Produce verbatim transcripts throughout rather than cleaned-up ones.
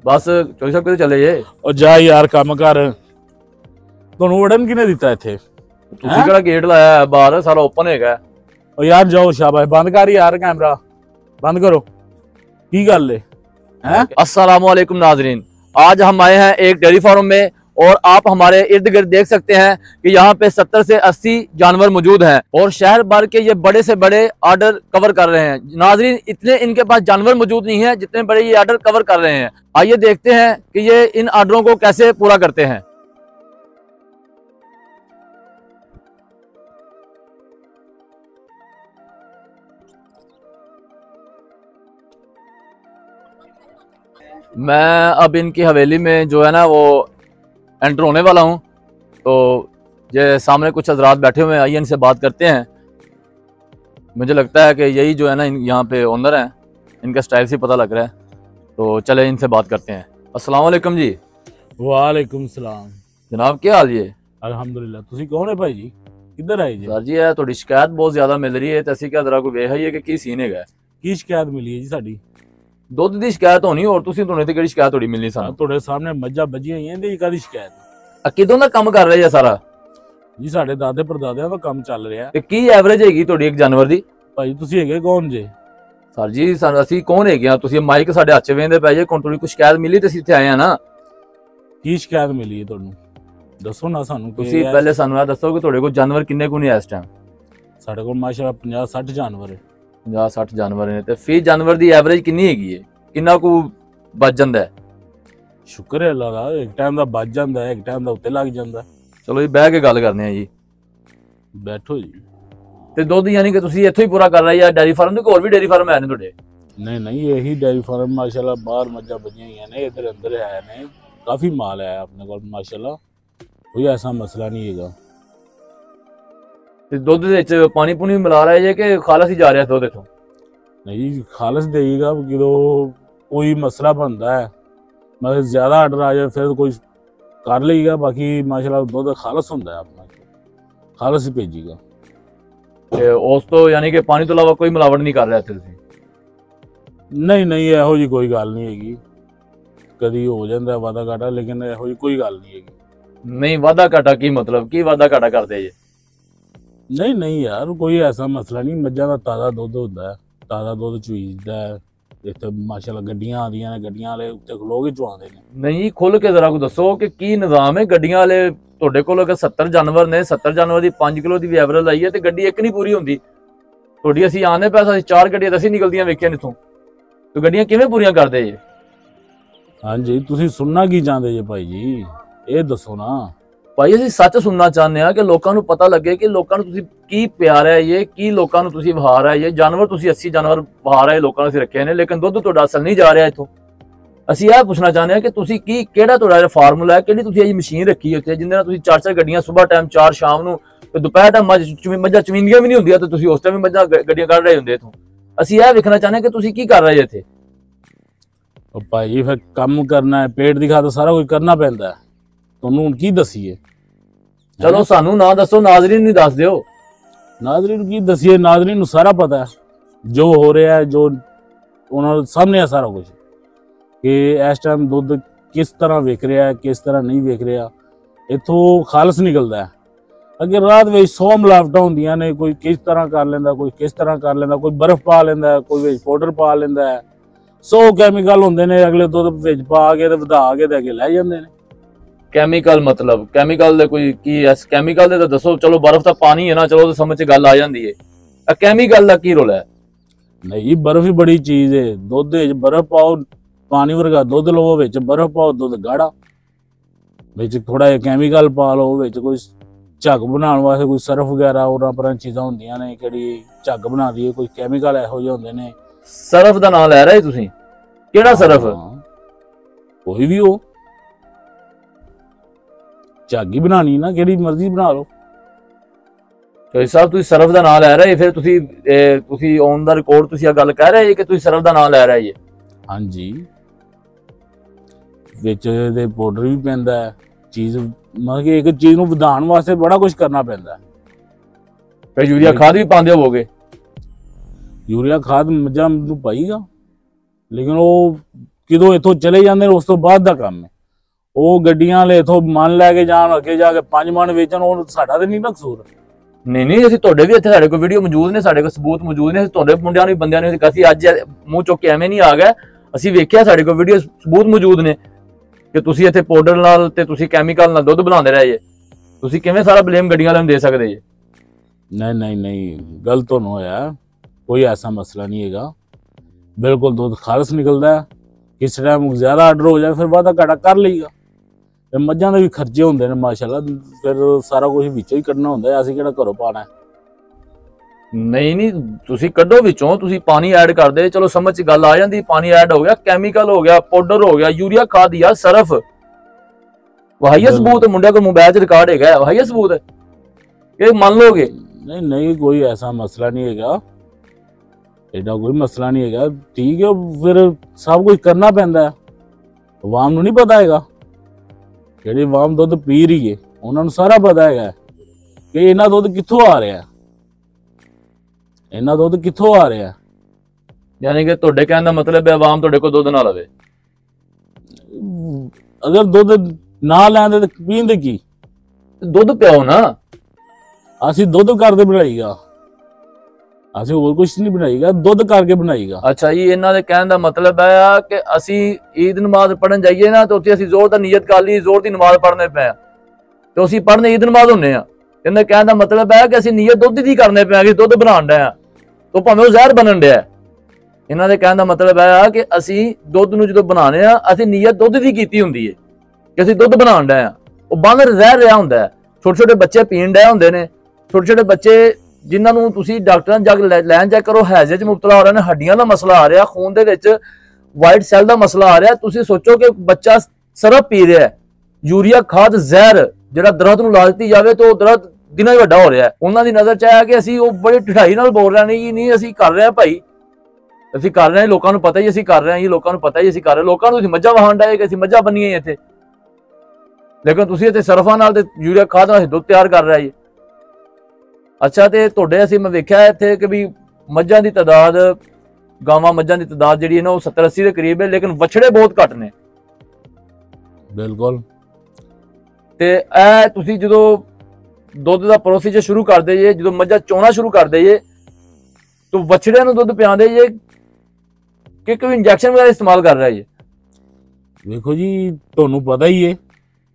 बस चौधरी साहब किधर चले जे? और जा यार काम कर। ਤੁਹਾਨੂੰ ਵੜਨ ਕਿਨੇ ਦਿੱਤਾ ਇੱਥੇ? ਤੁਸੀਂ ਕਿਹੜਾ ਗੇਟ ਲਾਇਆ ਹੈ? ਬਾਹਰ ਸਾਰਾ ਓਪਨ ਹੈਗਾ। ਉਹ ਯਾਰ ਜਾਓ शाबाश बंद कर यार कैमरा बंद करो। की गल है? हैं? अस्सलाम वालेकुम नाजरीन, आज हम आए हैं एक डेयरी फार्म में और आप हमारे इर्द गिर्द देख सकते हैं कि यहाँ पे सत्तर से अस्सी जानवर मौजूद हैं और शहर भर के ये बड़े से बड़े आर्डर कवर कर रहे हैं। नाजरीन, इतने इनके पास जानवर मौजूद नहीं है जितने बड़े ये आर्डर कवर कर रहे हैं। आइए देखते हैं कि ये इन आर्डरों को कैसे पूरा करते हैं। मैं अब इनकी हवेली में जो है ना वो एंटर होने वाला हूँ, तो ये सामने कुछ हजरात बैठे हुए हैं, आइए इनसे बात करते हैं। मुझे लगता है कि यही जो है ना यहाँ पे ओनर हैं, इनका स्टाइल से पता लग रहा है, तो चले इनसे बात करते हैं। अस्सलाम वालेकुम जी। वालेकुम सलाम जनाब, क्या हाल जी? अल्हम्दुलिल्लाह। तुसी कौन है भाई जी? किधर आए जी? सर जी है थोड़ी शिकायत बहुत ज्यादा मिल रही है, तो असी क्या जरा कोई वेख है कि की सीन है? की शिकायत मिली है जी? साडी दुध की शिकायत होनी और तुसी तुहानू ते केड़ी शिकायत थोड़ी मिलनी सानू? ਤੁਹਾਡੇ ਸਾਹਮਣੇ ਮੱਝਾਂ ਬੱਜੀਆਂ ਹੋਈਆਂ ਇਹਦੀ ਕਾਦੀ ਸ਼ਿਕਾਇਤ? आ किदों दा काम कर रहे हैं सारा? ਜੀ ਸਾਡੇ ਦਾਦੇ ਪਰਦਾਦਿਆਂ ਦਾ ਕੰਮ ਚੱਲ ਰਿਹਾ। ਤੇ ਕੀ ਐਵਰੇਜ ਹੈਗੀ ਤੁਹਾਡੀ ਇੱਕ ਜਾਨਵਰ ਦੀ? ਭਾਈ ਤੁਸੀਂ ਹੈਗੇ ਕੌਣ ਜੇ? ਸਰ ਜੀ ਸਾਨੂੰ ਅਸੀਂ ਕੌਣ ਹੈਗੇ ਆ? ਤੁਸੀਂ ਮਾਈਕ ਸਾਡੇ ਹੱਥ 'ਚ ਵੇਂਦੇ ਪਏ ਜੇ, ਕੋਈ ਥੋੜੀ ਕੋਈ ਸ਼ਿਕਾਇਤ ਮਿਲੀ ਤੇ ਅਸੀਂ ਇੱਥੇ ਆਏ ਆ ਨਾ। ਕੀ ਸ਼ਿਕਾਇਤ ਮਿਲੀ ਹੈ ਤੁਹਾਨੂੰ? ਦੱਸੋ ਨਾ ਸਾਨੂੰ। ਤੁਸੀਂ ਪਹਿਲੇ ਸਾਨੂੰ ਇਹ ਦੱਸੋ ਕਿ ਤੁਹਾਡੇ ਕੋਲ ਜਾਨਵਰ ਕਿੰਨੇ ਕੁ ਨੇ ਇਸ ਟਾਈਮ? ਸਾਡੇ ਕੋਲ ਮਾਸ਼ਾਅੱਲਾ ਪੰਜਾਹ ਸੱਠ ਜਾਨਵਰ ਹੈ। ਪੰਜਾਹ ਸੱਠ ਜਾਨਵਰ ਨੇ ਤੇ ਫੀ ਜਾਨਵਰ ਦੀ ਐਵਰੇਜ ਕਿੰਨੀ ਹੈਗੀ ਹੈ? ਕਿੰਨਾ ਕੁ ਬਚ ਜਾਂਦਾ ਹੈ? ਸ਼ੁਕਰ ਹੈ ਅੱਲਾ ਦਾ, ਇੱਕ ਟਾਈਮ ਦਾ ਬਚ ਜਾਂਦਾ ਹੈ, ਇੱਕ ਟਾਈਮ ਦਾ ਉੱਤੇ ਲੱਗ ਜਾਂਦਾ। ਚਲੋ ਜੀ ਬਹਿ ਕੇ ਗੱਲ ਕਰਨੇ ਆ ਜੀ। ਬੈਠੋ ਜੀ। ਤੇ ਦੁੱਧ ਯਾਨੀ ਕਿ ਤੁਸੀਂ ਇੱਥੋਂ ਹੀ ਪੂਰਾ ਕਰ ਰਹੇ ਆ ਡੈਰੀ ਫਾਰਮ ਦੇ? ਹੋਰ ਵੀ ਡੈਰੀ ਫਾਰਮ ਹੈ ਨੇ ਤੁਹਾਡੇ? ਨਹੀਂ ਨਹੀਂ, ਇਹੀ ਡੈਰੀ ਫਾਰਮ ਮਾਸ਼ਾਅੱਲਾ। ਬਾਹਰ ਮੱਝਾਂ ਬੱਜੀਆਂ ਹੋਈਆਂ ਨੇ, ਇੱਧਰ ਅੰਦਰ ਹੈ ਨੇ, ਕਾਫੀ ਮਾਲ ਹੈ ਆਪਣੇ ਕੋਲ ਮਾਸ਼ਾਅੱਲਾ। ਕੋਈ ਐਸਾ ਮਸਲਾ ਨਹੀਂ ਹੈਗਾ। ਤੇ ਦੁੱਧ ਦੇ ਵਿੱਚ ਪਾਣੀ ਪੂਣੀ ਮਿਲਾ ਰਹੇ ਜੇ ਕਿ ਖਾਲਸ ਹੀ ਜਾ ਰਿਹਾ ਦੁੱਧ ਇੱਥੋਂ? नहीं जी, खालस देगा किलो कोई मसला बनता है, मतलब ज़्यादा आर्डर आ जाए फिर कोई कर लेगा। बाकी माशाल्लाह दुध खालस होता है अपना, खालस ही भेजेगा। ਤੇ ਉਸ ਤੋਂ ਯਾਨੀ ਕਿ ਪਾਣੀ ਤੋਂ ਇਲਾਵਾ ਕੋਈ ਮਿਲਾਵਟ ਨਹੀਂ ਕਰ ਰਿਹਾ ਇੱਥੇ ਤੁਸੀਂ? नहीं नहीं, ਇਹੋ जी कोई गल नहीं हैगी। कभी हो जाता वादा घाटा, लेकिन ਇਹੋ जी कोई गल नहीं हैगी। ਨਹੀਂ ਵਾਧਾ ਘਾਟਾ ਕੀ ਮਤਲਬ? ਕੀ ਵਾਧਾ ਘਾਟਾ ਕਰਦੇ ਜੇ? नहीं नहीं यार, कोई ऐसा मसला नहीं। मझां दा ताज़ा दुध होता है, ताज़ा दुध चुईदा है इत्थे माशाल्लाह। गड्डियां आदियां ने, गड्डियां वाले उत्ते खलो के चुआंदे ने। नहीं खुल के जरा को दसो कि की निजाम है गड्डियां वाले? ਤੁਹਾਡੇ ਕੋਲ ਅਗਰ सत्तर जानवर ने, सत्तर जानवर ਦੀ पाँच किलो ਦੀ ਵੀ ਐਵਰੇਜ ਆਈ ਹੈ ਤੇ ਗੱਡੀ ਇੱਕ ਨਹੀਂ ਪੂਰੀ ਹੁੰਦੀ ਤੁਹਾਡੀ। ਅਸੀਂ ਆਨੇ ਪੈਸਾ ਚਾਰ ਗੱਡੀਆਂ ਦਸੀਂ ਨਿਕਲਦੀਆਂ ਵੇਖੀਆਂ ਇਥੋਂ, ਤੇ ਗੱਡੀਆਂ ਕਿਵੇਂ ਪੂਰੀਆਂ ਕਰਦੇ ਜੇ? ਹਾਂਜੀ, ਤੁਸੀਂ ਸੁਣਨਾ ਕੀ ਚਾਹੁੰਦੇ ਜੇ ਭਾਈ ਜੀ? ਇਹ ਦੱਸੋ ਨਾ ਭਾਈ। ਅਸੀਂ ਸੱਚ ਸੁਣਨਾ ਚਾਹੁੰਦੇ ਆ ਕਿ ਲੋਕਾਂ ਨੂੰ ਪਤਾ ਲੱਗੇ ਕਿ ਲੋਕਾਂ ਨੂੰ ਤੁਸੀਂ ਕੀ ਪਿਆਰ ਹੈ, ਇਹ ਕੀ ਲੋਕਾਂ ਨੂੰ ਤੁਸੀਂ ਵਹਾਰ ਹੈ। ਇਹ ਜਾਨਵਰ ਤੁਸੀਂ अस्सी ਜਾਨਵਰ ਵਹਾਰ ਹੈ ਲੋਕਾਂ ਨੂੰ ਅਸੀਂ ਰੱਖੇ ਨੇ, ਲੇਕਿਨ ਦੁੱਧ ਤੁਹਾਡਾ ਅਸਲ ਨਹੀਂ ਜਾ ਰਿਹਾ ਇਥੋਂ। ਅਸੀਂ ਇਹ ਪੁੱਛਣਾ ਚਾਹੁੰਦੇ ਆ ਕਿ ਤੁਸੀਂ ਕੀ ਕਿਹੜਾ ਤੁਹਾਡਾ ਫਾਰਮੂਲਾ ਹੈ, ਕਿਹੜੀ ਤੁਸੀਂ ਇਹ ਮਸ਼ੀਨ ਰੱਖੀ ਹੈ ਉੱਥੇ ਜਿਹਦੇ ਨਾਲ ਤੁਸੀਂ ਚਾਰ ਚਾਰ ਗੱਡੀਆਂ ਸਵੇਰ ਟਾਈਮ, ਚਾਰ ਸ਼ਾਮ ਨੂੰ, ਤੇ ਦੁਪਹਿਰ ਟਾਈਮ ਮੱਝਾਂ ਚਵੀਂਦੀਆਂ ਵੀ ਨਹੀਂ ਹੁੰਦੀਆਂ ਤੇ ਤੁਸੀਂ ਉਸ ਟਾਈਮ ਵੀ ਮੱਝਾਂ ਗੱਡੀਆਂ ਕੱਢ ਰਹੇ ਹੁੰਦੇ ਇਥੋਂ। ਅਸੀਂ ਇਹ ਵੇਖਣਾ ਚਾਹੁੰਦੇ ਕਿ ਤੁਸੀਂ ਕੀ ਕਰ ਰਹੇ ਇੱਥੇ। ਉਹ ਭਾਈ ਫਿਰ ਕੰਮ ਕਰਨਾ ਹੈ, ਪੇਟ ਦੀ ਖਾਤਰ ਸਾਰਾ ਕੁਝ ਕਰਨਾ ਪੈਂਦਾ ਹੈ। ਤੁਹਾਨੂੰ ਹੁਣ ਕੀ ਦਸੀਏ? ਚਲੋ ਸਾਨੂੰ ਨਾ ਦੱਸੋ, ਨਾਜ਼ਰੀਨ ਨੂੰ ਦੱਸ ਦਿਓ। ਨਾਜ਼ਰੀਨ ਨੂੰ ਕੀ ਦਸੀਏ? ਨਾਜ਼ਰੀਨ ਨੂੰ ਸਾਰਾ ਪਤਾ ਹੈ ਜੋ ਹੋ ਰਿਹਾ ਹੈ, ਜੋ ਉਹਨਾਂ ਦੇ ਸਾਹਮਣੇ ਹੈ ਸਾਰਾ ਕੁਝ, ਕਿ ਇਸ ਟਾਈਮ ਦੁੱਧ ਕਿਸ ਤਰ੍ਹਾਂ ਵਿਕ ਰਿਹਾ ਹੈ, ਕਿਸ ਤਰ੍ਹਾਂ ਨਹੀਂ ਵਿਕ ਰਿਹਾ। ਇੱਥੋਂ ਖਾਲਸ ਨਿਕਲਦਾ ਹੈ। ਅੱਗੇ ਰਾਤ ਵਿੱਚ ਸੌ ਮਿਲਾਵਟਾਂ ਹੁੰਦੀਆਂ ਨੇ, ਕੋਈ ਕਿਸ ਤਰ੍ਹਾਂ ਕਰ ਲੈਂਦਾ, ਕੋਈ ਕਿਸ ਤਰ੍ਹਾਂ ਕਰ ਲੈਂਦਾ, ਕੋਈ ਬਰਫ਼ ਪਾ ਲੈਂਦਾ, ਕੋਈ ਵਿੱਚ ਪਾਊਡਰ ਪਾ ਲੈਂਦਾ ਹੈ। ਸੌ ਕੈਮੀਕਲ ਹੁੰਦੇ ਨੇ, ਅਗਲੇ ਦੁੱਧ ਵਿੱਚ ਪਾ ਕੇ ਤੇ ਵਧਾ ਕੇ ਤੇ ਅੱਗੇ ਲੈ ਜਾਂਦੇ ਨੇ। ਕੈਮੀਕਲ ਮਤਲਬ ਕੈਮੀਕਲ ਦੇ ਕੋਈ ਕੀ ਐਸ ਕੈਮੀਕਲ ਦੇ ਤਾਂ ਦੱਸੋ। ਚਲੋ ਬਰਫ਼ ਤਾਂ ਪਾਣੀ ਹੈ ਨਾ, ਚਲੋ ਤਾਂ ਸਮਝ ਚ ਗੱਲ ਆ ਜਾਂਦੀ ਹੈ। ਆ ਕੈਮੀਕਲ ਦਾ ਕੀ ਰੋਲ ਹੈ? ਨਹੀਂ, ਬਰਫ਼ ਹੀ ਬੜੀ ਚੀਜ਼ ਹੈ। ਦੁੱਧ ਵਿੱਚ ਬਰਫ਼ ਪਾਓ, ਪਾਣੀ ਵਰਗਾ ਦੁੱਧ ਲਵੋ, ਵਿੱਚ ਬਰਫ਼ ਪਾਓ, ਦੁੱਧ ਗਾੜਾ, ਵਿੱਚ ਥੋੜਾ ਜਿਹਾ ਕੈਮੀਕਲ ਪਾ ਲਓ, ਵਿੱਚ ਕੋਈ ਝੱਗ ਬਣਾਉਣ ਵਾਸਤੇ ਕੋਈ ਸਰਫ ਵਗੈਰਾ ਉਹਨਾਂ ਪਰਾਂ ਚੀਜ਼ਾਂ ਹੁੰਦੀਆਂ ਨੇ, ਕਿਹੜੀ ਝੱਗ ਬਣਾ ਦਈਏ, ਕੋਈ ਕੈਮੀਕਲ ਇਹੋ ਜਿਹੇ ਹੁੰਦੇ ਨੇ। ਸਰਫ ਦਾ ਨਾਮ ਲੈ ਰਹੇ ਤੁਸੀਂ? ਕਿਹੜਾ ਸਰਫ? ਕੋਈ ਵੀ ਹੋ, ਝੱਗ ਹੀ ਬਣਾਣੀ ਨਾ, ਕਿਹੜੀ ਮਰਜ਼ੀ ਬਣਾ ਲਓ। ਚੋਈ ਸਾਹਿਬ ਤੁਸੀਂ ਸਰਫ ਦਾ ਨਾਮ ਲੈ ਰਹੇ, ਫਿਰ ਤੁਸੀਂ ਤੁਸੀਂ ਔਨ ਦਾ ਰਿਕਾਰਡ ਤੁਸੀਂ ਆ ਗੱਲ ਕਹਿ ਰਹੇ ਕਿ ਤੁਸੀਂ ਸਰਫ ਦਾ ਨਾਮ ਲੈ ਰਹੇ ਜੀ? ਹਾਂਜੀ, ਵਿੱਚ ਦੇ ਪਾਊਡਰ ਵੀ ਪੈਂਦਾ ਹੈ ਚੀਜ਼, ਮਤਲਬ ਕਿ ਇੱਕ ਚੀਜ਼ ਨੂੰ ਵਧਾਉਣ ਵਾਸਤੇ ਬੜਾ ਕੁਝ ਕਰਨਾ ਪੈਂਦਾ। ਫਿਰ ਯੂਰੀਆ ਖਾਦ ਵੀ ਪਾਉਂਦੇ ਹੋਵੋਗੇ? ਯੂਰੀਆ ਖਾਦ ਮੱਝਾਂ ਨੂੰ ਪਾਈਗਾ, ਲੇਕਿਨ ਉਹ ਕਿਦੋਂ ਇੱਥੋਂ ਚਲੇ ਜਾਂਦੇ ਨੇ ਉਸ ਤੋਂ ਬਾਅਦ ਦਾ ਕੰਮ ਹੈ। ਉਹ ਗੱਡੀਆਂ ਵਾਲੇ ਇੱਥੋਂ ਮਨ ਲੈ ਕੇ ਜਾਣ, ਅੱਗੇ ਜਾ ਕੇ ਪੰਜ ਮਣ ਵੇਚਣ, ਉਹ ਸਾਡਾ ਤੇ ਨਹੀਂ ਨਾ ਕਸੂਰ। ਨਹੀਂ ਨਹੀਂ, ਅਸੀਂ ਤੁਹਾਡੇ ਵੀ ਇੱਥੇ ਸਾਡੇ ਕੋਲ ਵੀਡੀਓ ਮੌਜੂਦ ਨੇ, ਸਾਡੇ ਕੋਲ ਸਬੂਤ ਮੌਜੂਦ ਨੇ। ਅਸੀਂ ਤੁਹਾਡੇ ਮੁੰਡਿਆਂ ਨੂੰ ਬੰਦਿਆਂ ਨੂੰ ਅਸੀਂ ਅੱਜ ਮੂੰਹ ਚੁੱਕ ਕੇ ਐਵੇਂ ਨਹੀਂ ਆ ਗਏ, ਅਸੀਂ ਵੇਖਿਆ, ਸਾਡੇ ਕੋਲ ਵੀਡੀਓ ਸਬੂਤ ਮੌਜੂਦ ਨੇ ਕਿ ਤੁਸੀਂ ਇੱਥੇ ਪਾਊਡਰ ਨਾਲ ਤੇ ਤੁਸੀਂ ਕੈਮੀਕਲ ਨਾਲ ਦੁੱਧ ਬਣਾਉਂਦੇ ਰਹੇ ਜੇ। ਤੁਸੀਂ ਕਿਵੇਂ ਸਾਰਾ ਬਲੇਮ ਗੱਡੀਆਂ ਵਾਲਿਆਂ ਨੂੰ ਦੇ ਸਕਦੇ ਜੇ? ਨਹੀਂ ਨਹੀਂ ਨਹੀਂ, ਗਲਤ ਤੁਹਾਨੂੰ ਹੋਇਆ, ਕੋਈ ਐਸਾ ਮਸਲਾ ਨਹੀਂ ਹੈਗਾ। ਬਿਲਕੁਲ ਦੁੱਧ ਖਾਲਸ ਨਿਕਲਦਾ ਹੈ। ਕਿਸ ਟਾਈਮ ਜ਼ਿਆਦਾ ਆਰਡਰ ਹੋ ਜਾਏ ਫਿਰ ਵਾਧਾ ਘਾਟਾ ਕਰ ਲਈਗਾ। ਤੇ ਮੱਝਾਂ ਦੇ ਵੀ ਖਰਚੇ ਹੁੰਦੇ ਨੇ ਮਾਸ਼ਾਅੱਲਾ, ਫਿਰ ਸਾਰਾ ਕੁਝ ਵਿੱਚੋਂ ਹੀ ਕੱਢਣਾ ਹੁੰਦਾ, ਅਸੀਂ ਕਿਹੜਾ ਘਰੋਂ ਪਾਣਾ। ਨਹੀਂ ਨਹੀਂ, ਤੁਸੀਂ ਕੱਢੋ ਵਿੱਚੋਂ, ਤੁਸੀਂ ਪਾਣੀ ਐਡ ਕਰਦੇ, ਚਲੋ ਸਮਝ ਚ ਗੱਲ ਆ ਜਾਂਦੀ। ਪਾਣੀ ਐਡ ਹੋ ਗਿਆ, ਕੈਮੀਕਲ ਹੋ ਗਿਆ, ਪਾਊਡਰ ਹੋ ਗਿਆ, ਯੂਰੀਆ ਖਾਦ या ਸਰਫ, ਵਹਾਈਆ ਸਬੂਤ ਮੁੰਡਿਆਂ ਕੋਲ ਮੋਬਾਈਲ ਚ ਰਿਕਾਰਡ ਹੈਗਾ, ਵਹਾਈਆ ਸਬੂਤ ਹੈ, ਇਹ ਮੰਨ ਲੋਗੇ? ਨਹੀਂ ਨਹੀਂ, ਕੋਈ ਐਸਾ ਮਸਲਾ ਨਹੀਂ ਹੈਗਾ, ਐਡਾ ਕੋਈ ਮਸਲਾ ਨਹੀਂ ਹੈਗਾ। ਠੀਕ ਹੈ, ਫਿਰ ਸਭ ਕੁਝ ਕਰਨਾ ਪੈਂਦਾ, ਆਵਾਮ ਨੂੰ ਨਹੀਂ ਪਤਾ ਹੈਗਾ। ਜਿਹੜੀ ਆਵਾਮ ਦੁੱਧ ਪੀ ਰਹੀ ਹੈ ਉਹਨਾਂ ਨੂੰ ਸਾਰਾ ਪਤਾ ਹੈਗਾ ਕਿ ਇਹਨਾਂ ਦੁੱਧ ਕਿੱਥੋਂ ਆ ਰਿਹਾ, ਇਹਨਾਂ ਦੁੱਧ ਕਿੱਥੋਂ ਆ ਰਿਹਾ। ਯਾਨੀ ਕਿ ਤੁਹਾਡੇ ਕਹਿਣ ਦਾ ਮਤਲਬ ਹੈ ਆਵਾਮ ਤੁਹਾਡੇ ਕੋਲ ਦੁੱਧ ਨਾ ਲਵੇ। ਅਗਰ ਦੁੱਧ ਨਾ ਲੈਂਦੇ ਤਾਂ ਪੀਂਦੇ ਕੀ? ਦੁੱਧ ਪਿਆਓ ਨਾ। ਅਸੀਂ ਦੁੱਧ ਕਰਦੇ ਬਣਾਈਗਾ, ਅਸੀਂ ਹੋਰ ਕੁਝ ਨਹੀਂ ਬਣਾਈਗਾ, ਦੁੱਧ ਕਰਕੇ ਬਣਾਈਗਾ। ਅੱਛਾ ਜੀ, ਇਹਨਾਂ ਦੇ ਕਹਿਣ ਦਾ ਮਤਲਬ ਹੈ ਕਿ ਅਸੀਂ ਈਦ ਨਮਾਜ਼ ਪੜਨ ਜਾਈਏ ਨਾ ਤੇ ਉੱਥੇ ਅਸੀਂ ਜ਼ੋਰ ਦਾ ਨੀਅਤ ਕਰ ਲਈ, ਜ਼ੋਰ ਦੀ ਨਮਾਜ਼ ਪੜਨੇ ਪਏ ਤੇ ਅਸੀਂ ਪੜਨੇ ਈਦ ਨਮਾਜ਼ ਹੁੰਨੇ ਆ। ਇਹਨਾਂ ਦੇ ਕਹਿਣ ਦਾ ਮਤਲਬ ਹੈ ਕਿ ਅਸੀਂ ਨੀਅਤ ਦੁੱਧ ਦੀ ਕਰਨੇ ਪਏ, ਅਸੀਂ ਦੁੱਧ ਬਣਾਉਣ ਡਏ ਆ, ਤੋਂ ਭਾਵੇਂ ਉਹ ਜ਼ਹਿਰ ਬਣਨ ਡਿਆ। ਇਹਨਾਂ ਦੇ ਕਹਿਣ ਦਾ ਮਤਲਬ ਹੈ ਕਿ ਅਸੀਂ ਦੁੱਧ ਨੂੰ ਜਦੋਂ ਬਣਾਉਣੇ ਆ, ਅਸੀਂ ਨੀਅਤ ਦੁੱਧ ਦੀ ਕੀਤੀ ਹੁੰਦੀ ਹੈ ਕਿ ਅਸੀਂ ਦੁੱਧ ਬਣਾਉਣ ਡਏ ਆ। ਉਹ ਬਾਹਰ ਜ਼ਹਿਰ ਰਿਹਾ ਹੁੰਦਾ ਹੈ, ਛੋਟੇ ਛੋਟੇ ਬੱਚੇ ਪੀਣ ਡਏ ਹੁੰਦੇ ਨੇ, ਛੋਟੇ ਛੋਟੇ ਬੱਚੇ ਜਿਨ੍ਹਾਂ ਨੂੰ ਤੁਸੀਂ ਡਾਕਟਰਾਂ ਜਗ ਲੈਣ ਚੈੱਕ ਕਰੋ, ਹੈਜ਼ੇ 'ਚ ਮੁਬਤਲਾ ਹੋ ਰਹੇ ਨੇ, ਹੱਡੀਆਂ ਦਾ ਮਸਲਾ ਆ ਰਿਹਾ, ਖੂਨ ਦੇ ਵਿੱਚ ਵਾਈਟ ਸੈੱਲ ਦਾ ਮਸਲਾ ਆ ਰਿਹਾ। ਤੁਸੀਂ ਸੋਚੋ ਕਿ ਬੱਚਾ ਸਰਫ ਪੀ ਰਿਹਾ, ਯੂਰੀਆ ਖਾਦ ਜ਼ਹਿਰ ਜਿਹੜਾ ਦਰਦ ਨੂੰ ਲਾ ਦਿੱਤੀ ਜਾਵੇ ਤਾਂ ਉਹ ਦਰਦ ਦਿਨਾਂ ਹੀ ਵੱਡਾ ਹੋ ਰਿਹਾ। ਉਹਨਾਂ ਦੀ ਨਜ਼ਰ 'ਚ ਆਇਆ ਕਿ ਅਸੀਂ ਉਹ ਬੜੀ ਢਿਠਾਈ ਨਾਲ ਬੋਲ ਰਹੇ ਨੇ, ਨਹੀਂ ਅਸੀਂ ਕਰ ਰਹੇ ਹਾਂ ਭਾਈ, ਅਸੀਂ ਕਰ ਰਹੇ ਹਾਂ, ਲੋਕਾਂ ਨੂੰ ਪਤਾ ਹੀ ਅਸੀਂ ਕਰ ਰਹੇ ਹਾਂ, ਲੋਕਾਂ ਨੂੰ ਪਤਾ ਹੀ ਅਸੀਂ ਕਰ ਰਹੇ, ਲੋਕਾਂ ਨੂੰ ਅਸੀਂ ਮੱਝਾਂ ਵਹਾਣ ਡਏ ਕਿ ਅਸੀਂ ਮੱਝਾਂ ਬੰਨੀਆਂ ਇੱਥੇ, ਲੇਕਿਨ ਤੁਸੀਂ ਇੱਥੇ ਸਰਫਾਂ ਨਾਲ ਤੇ ਯੂਰੀਆ ਖਾਦ ਨਾਲ ਅਸੀਂ ਦੁੱਧ ਤਿਆਰ ਕਰ ਰਹੇ ਜੀ। ਅੱਛਾ, ਤੇ ਤੁਹਾਡੇ ਅਸੀਂ ਮੈਂ ਵੇਖਿਆ ਇੱਥੇ ਕਿ ਵੀ ਮੱਝਾਂ ਦੀ ਤਾਦਾਦ, ਗਾਵਾਂ ਮੱਝਾਂ ਦੀ ਤਾਦਾਦ ਜਿਹੜੀ ਹੈ ਨਾ ਉਹ ਸੱਤਰ ਅੱਸੀ ਦੇ ਕਰੀਬ ਹੈ, ਲੇਕਿਨ ਵਛੜੇ ਬਹੁਤ ਘੱਟ ਨੇ। ਬਿਲਕੁਲ। ਤੇ ਇਹ ਤੁਸੀਂ ਜਦੋਂ ਦੁੱਧ ਦਾ ਪ੍ਰੋਸੀਜਰ ਸ਼ੁਰੂ ਕਰਦੇ ਜੇ, ਜਦੋਂ ਮੱਝਾਂ ਚੋਣਾ ਸ਼ੁਰੂ ਕਰਦੇ ਜੇ ਤਾਂ ਵਛੜਿਆਂ ਨੂੰ ਦੁੱਧ ਪਿਆਉਂਦੇ ਜੇ ਕਿ ਕੋਈ ਇੰਜੈਕਸ਼ਨ ਵਗੈਰਾ ਇਸਤੇਮਾਲ ਕਰ ਰਿਹਾ ਜੇ? ਵੇਖੋ ਜੀ, ਤੁਹਾਨੂੰ ਪਤਾ ਹੀ ਹੈ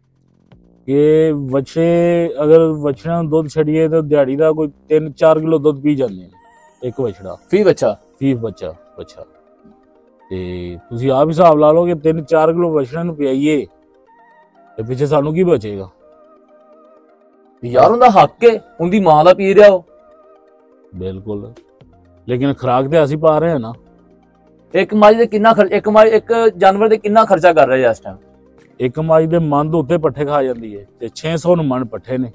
ਕਿ ਵਛੇ ਅਗਰ ਵਛੜਿਆਂ ਨੂੰ ਦੁੱਧ ਛੱਡੀਏ ਤਾਂ ਦਿਹਾੜੀ ਦਾ ਕੋਈ ਤਿੰਨ ਚਾਰ ਕਿਲੋ ਦੁੱਧ ਪੀ ਜਾਂਦੇ ਨੇ ਇੱਕ ਵਛੜਾ, ਫੀ ਬੱਚਾ ਫੀ ਬੱਚਾ ਬੱਚਾ ਤੇ ਤੁਸੀਂ ਆਪ ਹਿਸਾਬ ਲਾ ਲਓ ਕਿ ਤਿੰਨ ਚਾਰ ਕਿਲੋ ਵਛੜਿਆਂ ਨੂੰ ਪਿਆਈਏ ਤੇ ਪਿੱਛੇ ਸਾਨੂੰ ਕੀ ਬਚੇਗਾ? ਯਾਰ ਉਹਦਾ ਹੱਕ ਹੈ, ਉਹਦੀ ਮਾਂ ਦਾ ਪੀ ਰਿਹਾ ਉਹ। ਬਿਲਕੁਲ, ਲੇਕਿਨ ਖੁਰਾਕ ਤੇ ਅਸੀਂ ਪਾ ਰਹੇ ਹਾਂ ਨਾ। ਇੱਕ ਮੱਝ ਦੇ ਕਿੰਨਾ ਖਰਚ, ਇੱਕ ਮੱਝ ਇੱਕ ਜਾਨਵਰ ਦੇ ਕਿੰਨਾ ਖਰਚਾ ਕਰ ਰਹੇ ਇਸ ਟਾਈਮ? ਇੱਕ ਮੱਝ ਦੇ ਮਨ ਦੇ ਉੱਤੇ ਪੱਠੇ ਖਾ ਜਾਂਦੀ ਹੈ ਤੇ ਛੇ ਸੌ ਨੂੰ ਮਣ ਪੱਠੇ ਨੇ,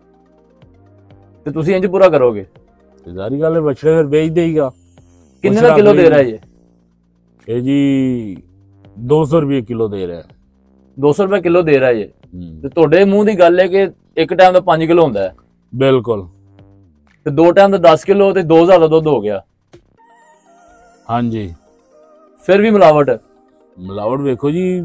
ਤੇ ਤੁਸੀਂ ਇੰਜ ਪੂਰਾ ਕਰੋਗੇ? ਤੇ ਜ਼ਾਰੀ ਗੱਲ ਹੈ, ਵਛੜੇ ਫਿਰ ਵੇਚ ਦੇਗਾ। ਕਿੰਨੇ ਦਾ ਕਿਲੋ ਦੇ ਰਿਹਾ ਹੈ ਇਹ ਜੀ? ਦੋ ਸੌ ਰੁਪਏ ਕਿਲੋ ਦੇ ਰਿਹਾ। ਦੋ ਸੌ ਰੁਪਏ ਕਿਲੋ ਦੇ ਰਿਹਾ ਹੈ ਤੇ ਤੁਹਾਡੇ ਮੂੰਹ ਦੀ ਗੱਲ ਹੈ ਕਿ ਇੱਕ ਟਾਈਮ ਦਾ ਪੰਜ ਕਿਲੋ ਹੁੰਦਾ ਹੈ। ਬਿਲਕੁਲ। ਤੇ ਦੋ ਟਾਈਮ ਦਾ ਦਸ ਕਿਲੋ ਤੇ ਦੋ ਹਜ਼ਾਰ ਦਾ ਦੁੱਧ ਹੋ ਗਿਆ। ਹਾਂਜੀ, ਫਿਰ ਵੀ ਮਿਲਾਵਟ? ਮਿਲਾਵਟ ਵੇਖੋ ਜੀ,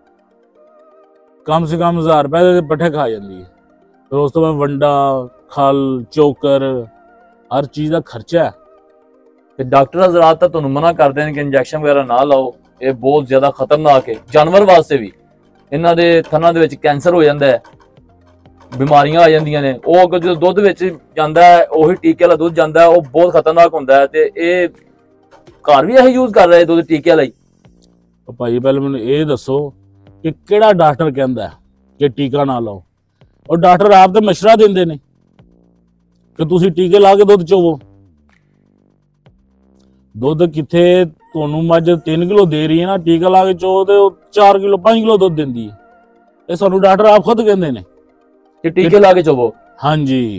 ਕਮ ਸੇ ਕਮ ਹਜ਼ਾਰ ਰੁਪਏ ਦੇ ਪੱਠੇ ਖਾ ਜਾਂਦੀ ਹੈ, ਫਿਰ ਉਸ ਤੋਂ ਬਾਅਦ ਵੰਡਾ, ਖਲ, ਚੋਕਰ, ਹਰ ਚੀਜ਼ ਦਾ ਖਰਚਾ ਹੈ। ਤੇ ਡਾਕਟਰ ਹਜ਼ਰਾਤ ਤਾਂ ਤੁਹਾਨੂੰ ਮਨਾ ਕਰਦੇ ਨੇ ਕਿ ਇੰਜੈਕਸ਼ਨ ਵਗੈਰਾ ਨਾ ਲਾਓ, ਇਹ ਬਹੁਤ ਜ਼ਿਆਦਾ ਖਤਰਨਾਕ ਹੈ ਜਾਨਵਰ ਵਾਸਤੇ ਵੀ। ਇਹਨਾਂ ਦੇ ਥਣਾਂ ਦੇ ਵਿੱਚ ਕੈਂਸਰ ਹੋ ਜਾਂਦਾ ਹੈ, ਬਿਮਾਰੀਆਂ ਆ ਜਾਂਦੀਆਂ ਨੇ। ਉਹ ਅਗਰ ਜਦੋਂ ਦੁੱਧ ਵਿੱਚ ਜਾਂਦਾ ਹੈ, ਉਹੀ ਟੀਕੇ ਵਾਲਾ ਦੁੱਧ ਜਾਂਦਾ ਹੈ, ਉਹ ਬਹੁਤ ਖਤਰਨਾਕ ਹੁੰਦਾ ਹੈ। ਤੇ ਇਹ ਘਰ ਵੀ ਇਹ ਯੂਜ਼ ਕਰ ਰਹੇ ਦੁੱਧ ਟੀਕੇ ਵਾਲਾ ਹੀ? ਭਾਈ ਪਹਿਲੇ ਮੈਨੂੰ ਇਹ ਦੱਸੋ ਕਿ ਕਿਹੜਾ ਡਾਕਟਰ ਕਹਿੰਦਾ ਕਿ ਟੀਕਾ ਨਾ ਲਾਓ? ਉਹ ਡਾਕਟਰ ਆਪ ਤੇ ਮਸ਼ਵਰਾ ਦਿੰਦੇ ਨੇ ਕਿ ਤੁਸੀਂ ਟੀਕੇ ਲਾ ਕੇ ਦੁੱਧ ਚੋਵੋ। ਦੁੱਧ ਕਿੱਥੇ ਤੁਹਾਨੂੰ ਮੱਝ ਤਿੰਨ ਕਿਲੋ ਦੇ ਰਹੀ ਹੈ ਨਾ, ਟੀਕਾ ਲਾ ਕੇ ਚੋਵੋ ਤੇ ਉਹ ਚਾਰ ਕਿਲੋ ਪੰਜ ਕਿਲੋ ਦੁੱਧ ਦਿੰਦੀ ਹੈ। ਇਹ ਸਾਨੂੰ ਡਾਕਟਰ ਆਪ ਖੁਦ ਕਹਿੰਦੇ ਨੇ ਕਿ ਟੀਕੇ ਲਾ ਕੇ ਚੋਵੋ। ਹਾਂਜੀ,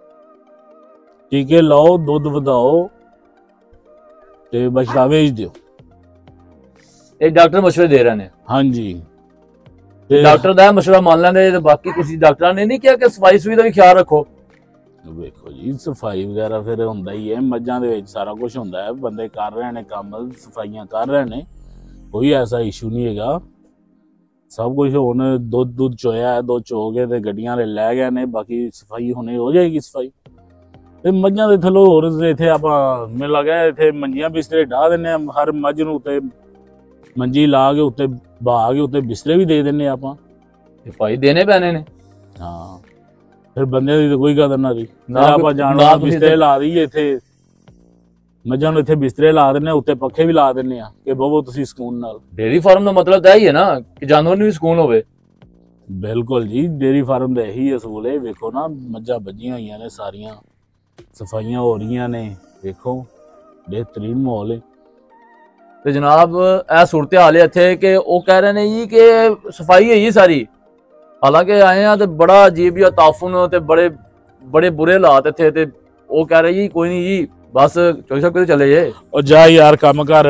ਟੀਕੇ ਲਾਓ, ਦੁੱਧ ਵਧਾਓ ਤੇ ਬਛੜਾ ਵੇਚ ਦਿਓ। ਇਹ ਡਾਕਟਰ ਮਸ਼ਵਰੇ ਦੇ ਰਹੇ ਨੇ? ਹਾਂਜੀ, ਡਾਕਟਰ ਦਾ ਮਸ਼ਵਰਾ ਮੰਨ ਲੈਂਦੇ ਤੇ ਬਾਕੀ ਤੁਸੀਂ ਡਾਕਟਰਾਂ ਨੇ ਨਹੀਂ ਕਿਹਾ ਕਿ ਸਫਾਈ ਸੁਈ ਦਾ ਵੀ ਖਿਆਲ ਰੱਖੋ? ਵੇਖੋ ਜੀ, ਸਫਾਈ ਵਗੈਰਾ ਫਿਰ ਹੁੰਦਾ ਹੀ ਹੈ, ਮੱਝਾਂ ਦੇ ਵਿੱਚ ਸਾਰਾ ਕੁਝ ਹੁੰਦਾ ਹੈ, ਬੰਦੇ ਕਰ ਰਹੇ ਨੇ ਕੰਮ, ਸਫਾਈਆਂ ਕਰ ਰਹੇ ਨੇ, कोई ऐसा इशू नहीं हैगा। सब कुछ हुण दुध दुध चोया है, दुध चो के ते गड्डियां वाले लै गए ने, बाकी सफाई हुणे हो जाएगी सफाई। ते मੱਝਾਂ ਦੇ ਥੱਲੋਂ ਹੋਰ ਇੱਥੇ ਆਪਾਂ ਮੈਨੂੰ ਲੱਗਾ ਇੱਥੇ ਮੰਜੀਆਂ ਬਿਸਤਰੇ ਢਾ ਦਿੰਨੇ ਆ, ਹਰ ਮੱਝ ਨੂੰ ਉੱਤੇ ਮੰਜੀ ਲਾ ਕੇ ਉੱਤੇ ਬਹਾ ਕੇ ਉੱਤੇ ਬਿਸਤਰੇ ਵੀ ਦੇ ਦਿੰਨੇ ਆਪਾਂ। ਤੇ ਭਾਈ ਦੇਣੇ ਪੈਣੇ ਨੇ। ਹਾਂ ਫਿਰ ਬੰਦੇ ਦੀ ਤਾਂ ਕੋਈ ਕਦਰ ਨਾ ਰਹੀ ਨਾ ਨਾ, ਕੋਈ- ਆਪਾਂ ਜਾਣਾ ਨਾ ਤੁਸੀਂ ਬਿਸਤਰੇ ਤੇ- ਲਾ ਦਈਏ ਇੱਥੇ, ਮੱਝਾਂ ਨੂੰ ਇੱਥੇ ਬਿਸਤਰੇ ਲਾ ਦਿੰਨੇ ਆ, ਉੱਤੇ ਪੱਖੇ ਵੀ ਲਾ ਦਿੰਨੇ ਆ ਕਿ ਬਵੋ ਤੁਸੀਂ ਸਕੂਨ ਨਾਲ। ਡੇਰੀ ਫਾਰਮ ਦਾ ਮਤਲਬ ਤਾਂ ਇਹ ਹੀ ਹੈ ਨਾ ਕਿ ਜਾਨਵਰ ਨੂੰ ਵੀ ਸਕੂਨ ਹੋਵੇ। ਬਿਲਕੁਲ ਜੀ, ਡੇਰੀ ਫਾਰਮ ਦਾ ਇਹੀ ਅਸੂਲ ਹੈ। ਵੇਖੋ ਨਾ ਮੱਝਾਂ ਬੱਝੀਆਂ ਹੋਈਆਂ ਨੇ ਸਾਰੀਆਂ, ਸਫਾਈਆਂ ਹੋ ਰਹੀਆਂ ਨੇ, ਵੇਖੋ ਬਿਹਤਰੀਨ ਮਾਹੌਲ ਹੈ। ਤੇ ਜਨਾਬ ਇਹ ਸੂਰਤ ਹਾਲ ਹੈ ਇੱਥੇ ਕਿ ਉਹ ਕਹਿ ਰਹੇ ਨੇ ਜੀ ਕਿ ਸਫਾਈ ਹੈ ਜੀ ਸਾਰੀ, ਹਾਲਾਂਕਿ ਆਏ ਆ ਤੇ ਬੜਾ ਅਜੀਬ ਜਿਹਾ ਤਾਫੁਨ ਤੇ ਬੜੇ ਬੜੇ ਬੁਰੇ ਹਾਲਾਤ ਇੱਥੇ। ਤੇ ਉਹ ਕਹਿ ਰਹੇ ਜੀ ਕੋਈ ਨਹੀਂ ਜੀ ਬਸ ਚੌਵੀ ਸੌ ਕਿਤੇ ਚਲੇ ਜੇ। ਉਹ ਜਾ ਯਾਰ ਕੰਮ ਕਰ,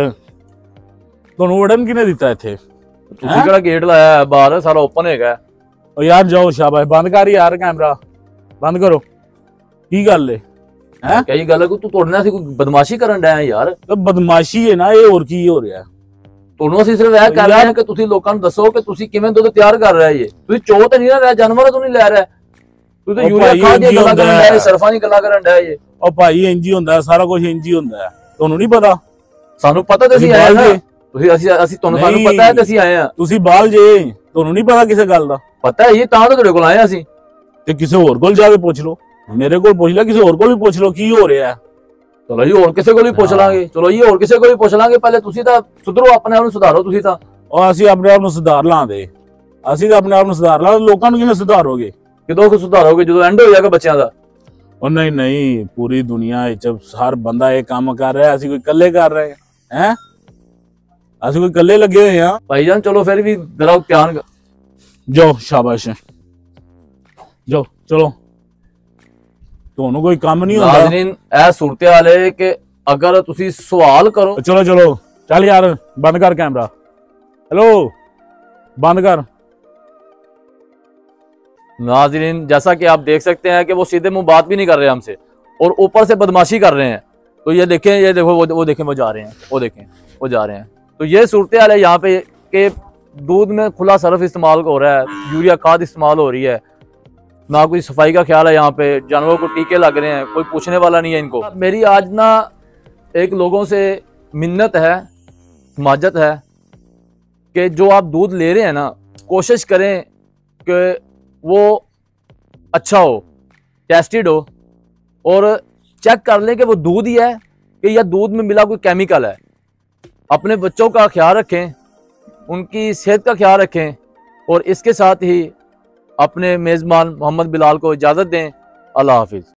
ਤੁਹਾਨੂੰ ਵੜਨ ਕਿਨੇ ਦਿੱਤਾ ਇੱਥੇ? ਤੁਸੀਂ ਕਿਹੜਾ ਗੇਟ ਲਾਇਆ ਹੈ ਬਾਹਰ, ਸਾਰਾ ਓਪਨ ਹੈਗਾ। ਉਹ ਯਾਰ ਜਾਓ, ਸ਼ਾਬਾਸ਼, ਬੰਦ ਕਰ ਯਾਰ ਕੈਮਰਾ, ਬੰਦ ਕਰੋ। ਕੀ ਗੱਲ ਏ? ਹੈਂ? ਕਈ ਗੱਲ ਹੈ ਕਿ ਤੂੰ ਤੁਹਾਡੇ ਨਾਲ ਅਸੀਂ ਕੋਈ ਬਦਮਾਸ਼ੀ ਕਰਨ ਡਿਆ ਯਾਰ। ਤਾਂ ਬਦਮਾਸ਼ੀ ਹੈ ਨਾ ਇਹ, ਹੋਰ ਕੀ ਹੋ ਰਿਹਾ? ਤੁਹਾਨੂੰ ਅਸੀਂ ਸਿਰਫ ਇਹ ਕਰ ਰਹੇ ਹਾਂ ਕਿ ਤੁਸੀਂ ਲੋਕਾਂ ਨੂੰ ਦੱਸੋ ਕਿ ਤੁਸੀਂ ਕਿਵੇਂ ਦੁੱਧ ਤਿਆਰ ਕਰ ਰਹੇ ਜੀ। ਤੁਸੀਂ ਚੋ ਤੇ ਨਹੀਂ ਨਾ ਰਿਹਾ, ਜਾਨਵਰਾਂ ਤੋਂ ਨਹੀਂ ਲੈ ਰਿਹਾ। ਤੁਸੀਂ ਤਾਂ ਉਹ ਯੂਰੀਆ ਭਾਈ ਖਾਦ ਦੀਆਂ ਇੰਝ ਗੱਲਾਂ ਕਰਨ ਹੁੰਦਾ ਡਿਆ, ਸਰਫਾਂ ਦੀ ਗੱਲਾਂ ਕਰਨ ਡਿਆ ਜੀ। ਉਹ ਭਾਈ ਇੰਜ ਹੀ ਹੁੰਦਾ, ਸਾਰਾ ਕੁਝ ਇੰਜ ਹੀ ਹੁੰਦਾ ਹੈ, ਤੁਹਾਨੂੰ ਨਹੀਂ ਪਤਾ? ਸਾਨੂੰ ਪਤਾ ਤੇ ਅਸੀਂ ਤੁਸੀਂ ਆਏ ਨਾ, ਬਾਹਰ ਜੇ। ਤੁਸੀਂ ਅਸੀਂ ਅਸੀਂ ਤੁਹਾਨੂੰ ਸਾਨੂੰ ਨਹੀਂ। ਪਤਾ ਹੈ ਤੇ ਅਸੀਂ ਆਏ ਆ। ਤੁਸੀਂ ਬਾਲ ਜੇ, ਤੁਹਾਨੂੰ ਨਹੀਂ ਪਤਾ ਕਿਸੇ ਗੱਲ ਦਾ? ਪਤਾ ਹੈ ਇਹ ਤਾਂ ਤਾਂ ਤੁਹਾਡੇ ਕੋਲ ਆਏ ਆ ਅਸੀਂ। ਤੇ ਕਿਸੇ ਹੋਰ ਕੋਲ ਜਾ ਕੇ ਪੁੱਛ ਲਓ, ਮੇਰੇ ਕੋਲ ਪੁੱਛ ਲਿਆ, ਕਿਸੇ ਹੋਰ ਕੋਲ ਵੀ ਪੁੱਛ ਲਓ ਕੀ ਹੋ ਰਿਹਾ। ਚਲੋ ਜੀ ਹੋਰ ਕਿਸੇ ਕੋਲ ਵੀ ਪੁੱਛ ਹਾਂ। ਲਾਂਗੇ, ਚਲੋ ਜੀ ਹੋਰ ਕਿਸੇ ਕੋਲ ਵੀ ਪੁੱਛ ਲਾਂਗੇ। ਪਹਿਲੇ ਤੁਸੀਂ ਤਾਂ ਸੁਧਰੋ, ਆਪਣੇ ਆਪ ਨੂੰ ਸੁਧਾਰੋ ਤੁਸੀਂ ਤਾਂ। ਉਹ ਅਸੀਂ ਆਪਣੇ ਆਪ ਨੂੰ ਸੁਧਾਰ ਲਾਂਦੇ, ਅਸੀਂ ਤਾਂ ਆਪਣੇ ਆਪ ਨੂੰ ਸੁਧਾਰ ਲਾਂ, ਲੋਕਾਂ ਨੂੰ ਕਿਵੇਂ ਸੁਧਾਰੋਗੇ? ਕਿਦੋਂ ਕੁ ਸੁਧਾਰੋਗੇ? ਜਦੋਂ ਐਂਡ ਹੋ ਜਾਏਗਾ ਬੱਚਿਆਂ ਦਾ। ਉਹ ਨਹੀਂ ਨਹੀਂ, ਪੂਰੀ ਦੁਨੀਆ ਵਿੱਚ ਹਰ ਬੰਦਾ ਇਹ ਕੰਮ ਕਰ ਰਿਹਾ, ਅਸੀਂ ਕੋਈ ਇਕੱਲੇ ਕਰ ਰਹੇ ਹਾਂ? ਹੈਂ? ਅਸੀਂ ਕੋਈ ਇਕੱਲੇ ਲੱਗੇ ਹੋਏ ਆ? ਭਾਈਜਾਨ ਚਲੋ ਫਿਰ ਵੀ ਜਰਾ ਧਿਆਨ। ਜਾਓ, ਸ਼ਾਬਾਸ਼, ਜਾਓ, ਚਲੋ, ਤੁਹਾਨੂੰ ਕੋਈ ਕੰਮ ਨਹੀਂ ਹੁੰਦਾ? ਨਾਜ਼ਰੀਨ ਇਹ ਸੂਰਤ ਹਾਲ ਹੈ ਕਿ ਅਗਰ ਤੁਸੀਂ ਸਵਾਲ ਕਰੋ। चलो चलो चल यार, बंद कर कैमरा। हेलो, बंद कर। नाजरीन जैसा कि आप देख सकते हैं कि वो सीधे मुंह बात भी नहीं कर रहे हमसे और ऊपर से बदमाशी कर रहे हैं। तो ये देखें, ये देखो, वो वो देखें, वो जा रहे हैं, वो देखें, वो जा रहे हैं। तो ये सूरत हाल है यहाँ पे कि दूध में खुला सरफ इस्तेमाल हो रहा है, यूरिया खाद इस्तेमाल हो रही है, ना कोई सफाई का ख्याल है। यहाँ पे जानवरों को टीके लग रहे हैं, कोई पूछने वाला नहीं है इनको। मेरी आज ना एक लोगों से मिन्नत है, समाजत है कि जो आप दूध ले रहे हैं ना, कोशिश करें कि वो अच्छा हो, टेस्टेड हो, और चेक कर लें कि वो दूध ही है कि या दूध में मिला कोई केमिकल है। अपने बच्चों का ख्याल रखें, उनकी सेहत का ख्याल रखें, और इसके साथ ही अपने मेज़बान मोहम्मद बिलाल को इजाज़त दें। अल्लाह हाफिज़।